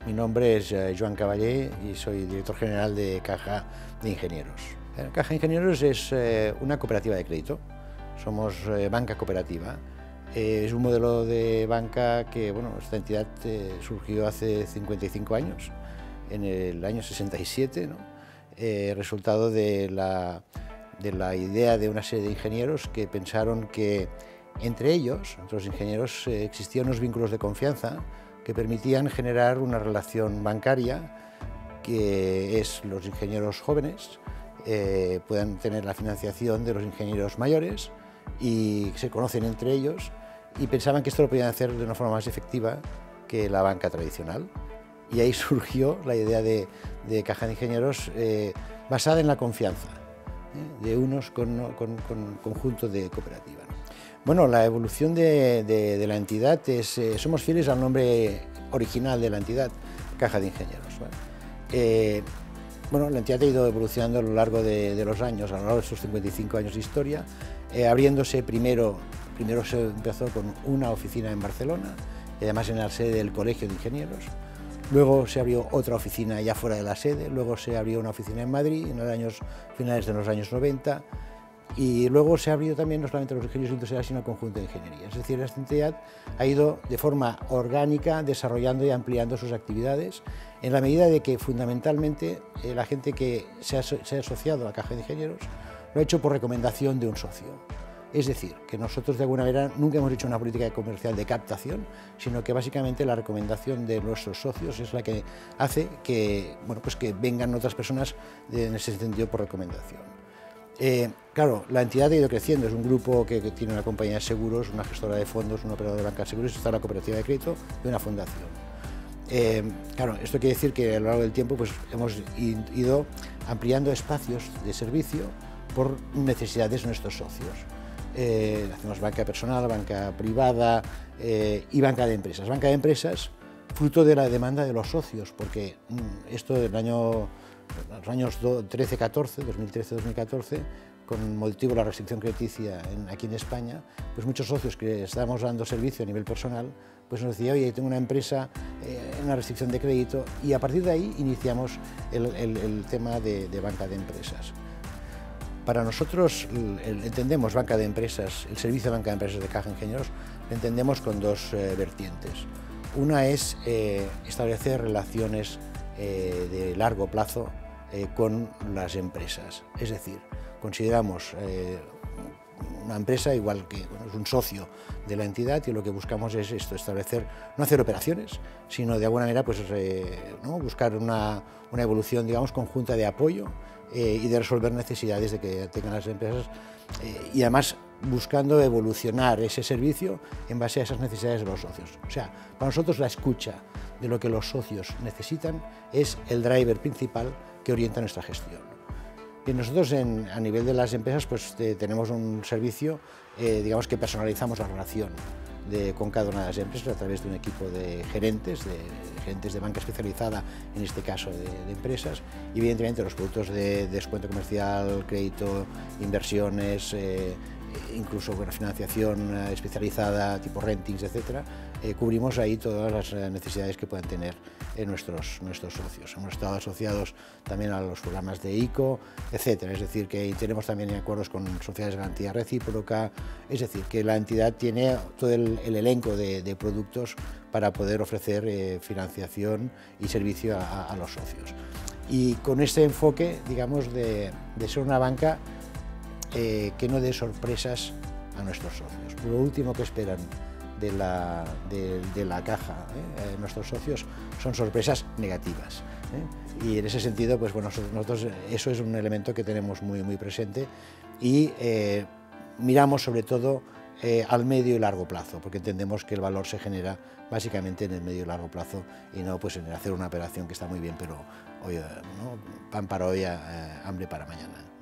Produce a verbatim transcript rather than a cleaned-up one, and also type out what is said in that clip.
Mi nombre es eh, Joan Cavallé y soy director general de Caja de Ingenieros. Eh, Caja de Ingenieros es eh, una cooperativa de crédito, somos eh, banca cooperativa. Eh, es un modelo de banca que, bueno, esta entidad eh, surgió hace cincuenta y cinco años, en el año sesenta y siete, ¿no? eh, resultado de la, de la idea de una serie de ingenieros que pensaron que entre ellos, entre los ingenieros, eh, existían unos vínculos de confianza que permitían generar una relación bancaria que es los ingenieros jóvenes eh, puedan tener la financiación de los ingenieros mayores y se conocen entre ellos, y pensaban que esto lo podían hacer de una forma más efectiva que la banca tradicional. Y ahí surgió la idea de, de Caja de Ingenieros eh, basada en la confianza ¿eh? de unos con, con, con conjunto de cooperativa, ¿no? Bueno, la evolución de, de, de la entidad es, eh, somos fieles al nombre original de la entidad, Caja de Ingenieros, ¿vale? Eh, bueno, la entidad ha ido evolucionando a lo largo de, de los años, a lo largo de estos cincuenta y cinco años de historia, eh, abriéndose primero, primero se empezó con una oficina en Barcelona, y además en la sede del Colegio de Ingenieros. Luego se abrió otra oficina ya fuera de la sede, luego se abrió una oficina en Madrid en los años finales de los años noventa, y luego se ha abrido también no solamente los ingenieros industriales, sino el conjunto de ingeniería. Es decir, esta entidad ha ido de forma orgánica desarrollando y ampliando sus actividades en la medida de que fundamentalmente eh, la gente que se ha, se ha asociado a Caja de Ingenieros lo ha hecho por recomendación de un socio. Es decir, que nosotros de alguna manera nunca hemos hecho una política comercial de captación, sino que básicamente la recomendación de nuestros socios es la que hace que, bueno, pues que vengan otras personas en ese sentido por recomendación. Eh, claro, la entidad ha ido creciendo, es un grupo que, que tiene una compañía de seguros, una gestora de fondos, un operador de banca de seguros, está la cooperativa de crédito y una fundación. Eh, claro, esto quiere decir que a lo largo del tiempo pues, hemos ido ampliando espacios de servicio por necesidades de nuestros socios. Eh, hacemos banca personal, banca privada eh, y banca de empresas. Banca de empresas fruto de la demanda de los socios, porque mm, esto del año, los años trece catorce, dos mil trece dos mil catorce, con motivo de la restricción crediticia en, aquí en España, pues muchos socios que estábamos dando servicio a nivel personal, pues nos decían, oye, tengo una empresa, eh, una restricción de crédito, y a partir de ahí iniciamos el, el, el tema de, de banca de empresas. Para nosotros el, el, entendemos banca de empresas, el servicio de banca de empresas de Caja de Ingenieros, lo entendemos con dos eh, vertientes. Una es eh, establecer relaciones eh, de largo plazo eh, con las empresas, es decir, consideramos eh, una empresa igual que bueno, es un socio de la entidad, y lo que buscamos es esto, establecer, no hacer operaciones, sino de alguna manera pues, eh, ¿no? buscar una, una evolución, digamos, conjunta de apoyo eh, y de resolver necesidades de que tengan las empresas, eh, y además buscando evolucionar ese servicio en base a esas necesidades de los socios. O sea, para nosotros la escucha de lo que los socios necesitan es el driver principal que orienta nuestra gestión. Bien, nosotros en, a nivel de las empresas pues eh, tenemos un servicio, eh, digamos que personalizamos la relación de, con cada una de las empresas a través de un equipo de gerentes, de gerentes de banca especializada, en este caso de, de empresas, y evidentemente los productos de, de descuento comercial, crédito, inversiones, eh, incluso bueno, financiación especializada, tipo rentings, etcétera, eh, cubrimos ahí todas las necesidades que puedan tener eh, nuestros, nuestros socios. Hemos estado asociados también a los programas de I C O, etcétera. Es decir, que tenemos también acuerdos con sociedades de garantía recíproca, es decir, que la entidad tiene todo el, el elenco de, de productos para poder ofrecer eh, financiación y servicio a, a los socios. Y con este enfoque, digamos, de, de ser una banca Eh, que no dé sorpresas a nuestros socios. Lo último que esperan de la, de, de la caja, ¿eh? nuestros socios, son sorpresas negativas. ¿eh? Y en ese sentido, pues bueno, nosotros eso es un elemento que tenemos muy, muy presente, y eh, miramos sobre todo eh, al medio y largo plazo, porque entendemos que el valor se genera básicamente en el medio y largo plazo, y no pues en hacer una operación que está muy bien, pero hoy, ¿no? Pan para hoy, eh, hambre para mañana.